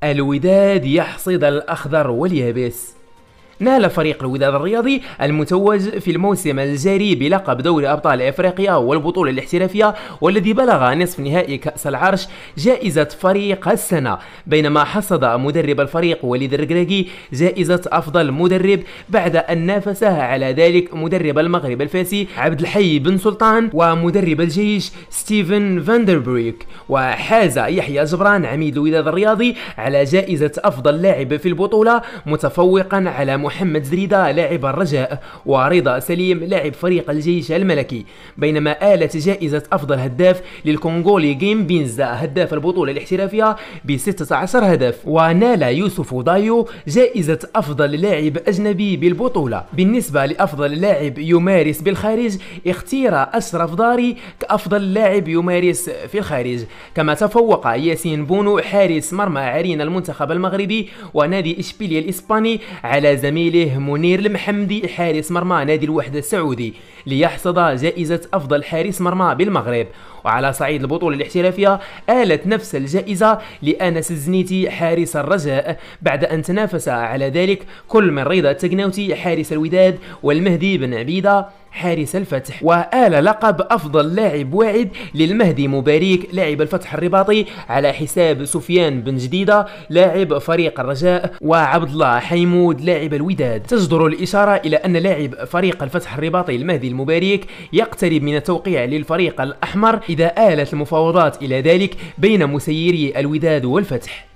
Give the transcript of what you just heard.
الوداد يحصد الأخضر واليابس. نال فريق الوداد الرياضي المتوج في الموسم الجاري بلقب دوري أبطال إفريقيا والبطولة الاحترافية والذي بلغ نصف نهائي كأس العرش جائزة فريق السنة، بينما حصد مدرب الفريق وليد الركراكي جائزة أفضل مدرب بعد أن نافسه على ذلك مدرب المغرب الفاسي عبد الحي بن سلطان ومدرب الجيش ستيفن فاندربريك. وحاز يحيى جبران عميد الوداد الرياضي على جائزة أفضل لاعب في البطولة متفوقا على محمد زريدة لاعب الرجاء ورضا سليم لاعب فريق الجيش الملكي، بينما آلت جائزة أفضل هداف للكونغولي جيم بينز هداف البطولة الاحترافية ب16 هدف. ونال يوسف دايو جائزة أفضل لاعب أجنبي بالبطولة. بالنسبة لأفضل لاعب يمارس بالخارج اختير أشرف داري كأفضل لاعب يمارس في الخارج، كما تفوق ياسين بونو حارس مرمى عرين المنتخب المغربي ونادي إشبيلية الإسباني على زميله منير المحمدي حارس مرمى نادي الوحدة السعودي ليحصد جائزة أفضل حارس مرمى بالمغرب. وعلى صعيد البطولة الاحترافية آلت نفس الجائزة لأنس الزنيتي حارس الرجاء بعد أن تنافس على ذلك كل من رضا التقناوتي حارس الوداد والمهدي بن عبيدة حارس الفتح. وآل لقب أفضل لاعب واعد للمهدي مباريك لاعب الفتح الرباطي على حساب سفيان بن جديدة لاعب فريق الرجاء وعبد الله حيمود لاعب الوداد. تجدر الإشارة إلى أن لاعب فريق الفتح الرباطي المهدي المباريك يقترب من التوقيع للفريق الأحمر إذا آلت المفاوضات إلى ذلك بين مسيري الوداد والفتح.